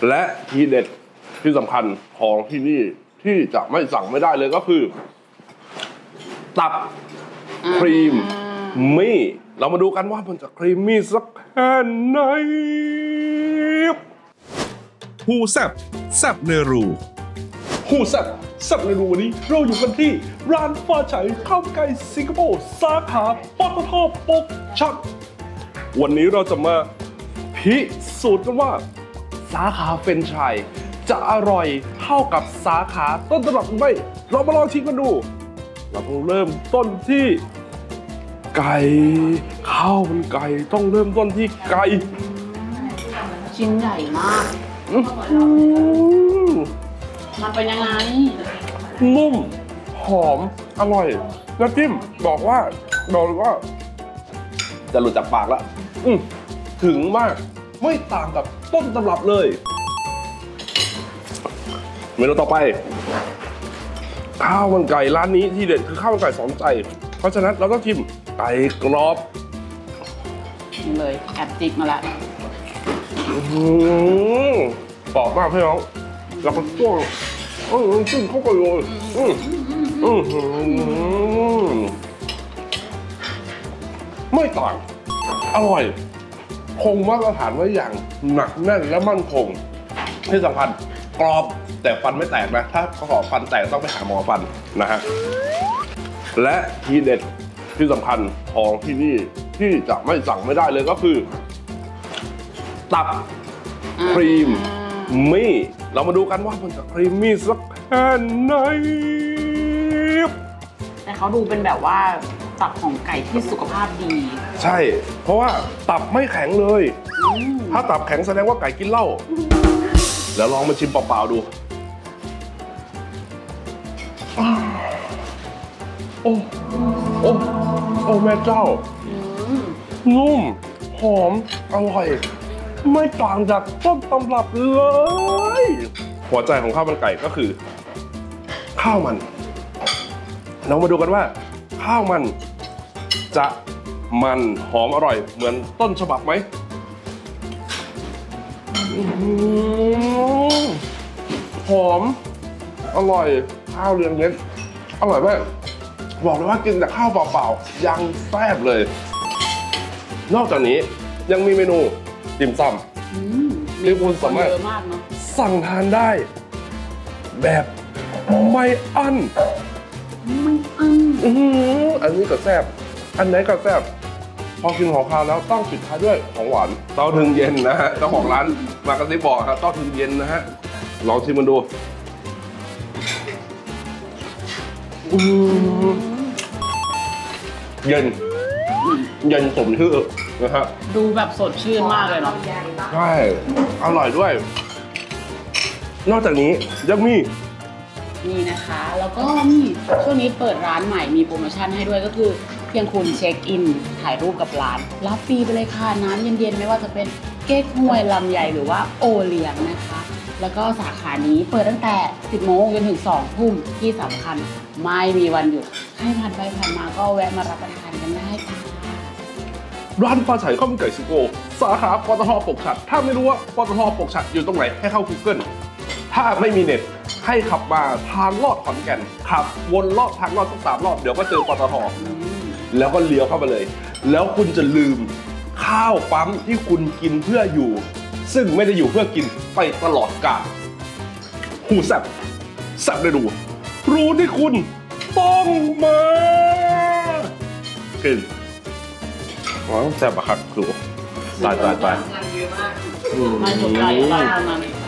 และทีเด็ดที่สำคัญของที่นี่ที่จะไม่สั่งไม่ได้เลยก็คือตับครีมมี่เรามาดูกันว่ามันจะครีมมี่สักแค่ไหนฮูแซบแซบในรูฮูแซบแซบในรูวันนี้เราอยู่กันที่ร้านฟ้าฉายข้าวไก่สิงคโปร์สาขาปตท.ปกชัดวันนี้เราจะมาพิสูจน์กันว่าสาขาเฟรนช์ชายจะอร่อยเท่ากับสาขาต้นตำรับหรือไม่เรามาลองชิมกันดูเราต้องเริ่มต้นที่ไก่ข้าวมันไก่ต้องเริ่มต้นที่ไก่ชิ้นใหญ่มากมันเป็นยังไงนุ่มหอมอร่อยน้ำจิ้มบอกเลยว่าจะหลุดจากปากแล้วถึงมากไม่ต่างกับต้นตำรับเลยเมนูต่อไปข้าวมันไก่ร้านนี้ที่เด็ดคือข้าวมันไก่สองใจเพราะฉะนั้นเราต้องชิมไก่กรอบเลยแอบจิกมาละกรอบมากพี่น้องแล้วก็ต้มจิ้มเข้าไปเลยไม่ต่างอร่อยคงมาตรฐานไว้อย่างหนักแน่นและมั่นคงที่สำคัญกรอบแต่ฟันไม่แตกนะถ้าเขาขอฟันแตกต้องไปหาหมอฟันนะฮะและทีเด็ดที่สำคัญของที่นี่ที่จะไม่สั่งไม่ได้เลยก็คือตับครีมมี่เรามาดูกันว่ามันจะครีมมี่สักแค่ไหนแต่เขาดูเป็นแบบว่าตับของไก่ที่สุขภาพดีใช่เพราะว่าตับไม่แข็งเลยถ้าตับแข็งแสดงว่าไก่กินเหล้าแล้วลองมาชิมเปล่าๆดูโอ้แม่เจ้านุ่มหอมอร่อยไม่ต่างจากต้นตำรับเลยหัวใจของข้าวมันไก่ก็คือข้าวมันเรามาดูกันว่าข้าวมันจะมันหอมอร่อยเหมือนต้นฉบับไหมหอมอร่อยข้าวเรียงเม็ดอร่อยมากบอกเลยว่ากินแต่ข้าวเปล่าๆยังแซ่บเลยนอกจากนี้ยังมีเมนูติ่มซำที่คุณสามารถสั่งทานได้แบบไม่อั้นอันนี้ก็แซ่บอันไหนก็แซ่บพอกินของคาวแล้วต้องปิดท้ายด้วยของหวานเต้าถึงเย็นนะฮะเจ้าของร้านมากระซิบบอกครับเต้าถึงเย็นนะฮะลองชิมมันดูเย็นสมชื่อนะฮะดูแบบสดชื่นมากเลยเนาะใช่อร่อยด้วยนอกจากนี้ยังมีนี่นะคะแล้วก็มีช่วงนี้เปิดร้านใหม่มีโปรโมชั่นให้ด้วยก็คือเพียงคุณเช็คอินถ่ายรูปกับร้านรับฟรีไปเลยค่ะน้ำเย็นๆไม่ว่าจะเป็นเก๊กฮวยลำไยหรือว่าโอเลี้ยงนะคะแล้วก็สาขานี้เปิดตั้งแต่ 10 โมงจนถึง 2 ทุ่มที่สำคัญไม่มีวันหยุดให้ผ่านไปผ่านมาก็แวะมารับประทานกันได้ค่ะร้านฟ้าฉายข้าวมันไก่สิงคโปร์สาขาปตท.ปกฉัดถ้าไม่รู้ว่าปตท.ปกฉัดอยู่ตรงไหนให้เข้า Google ถ้าไม่มีเน็ตให้ขับมาทางลอดขอนแก่นขับวนลอดทางลอดสัก3 รอบเดี๋ยวก็เจอปตท.แล้วก็เลี้ยวเข้ามาเลยแล้วคุณจะลืมข้าวปั๊มที่คุณกินเพื่ออยู่ซึ่งไม่ได้อยู่เพื่อกินไปตลอดกาลฮูแซบแซบได้รู้ที่คุณต้องมากินแซ่บอะครับครูตายมันถูกใจมากนะ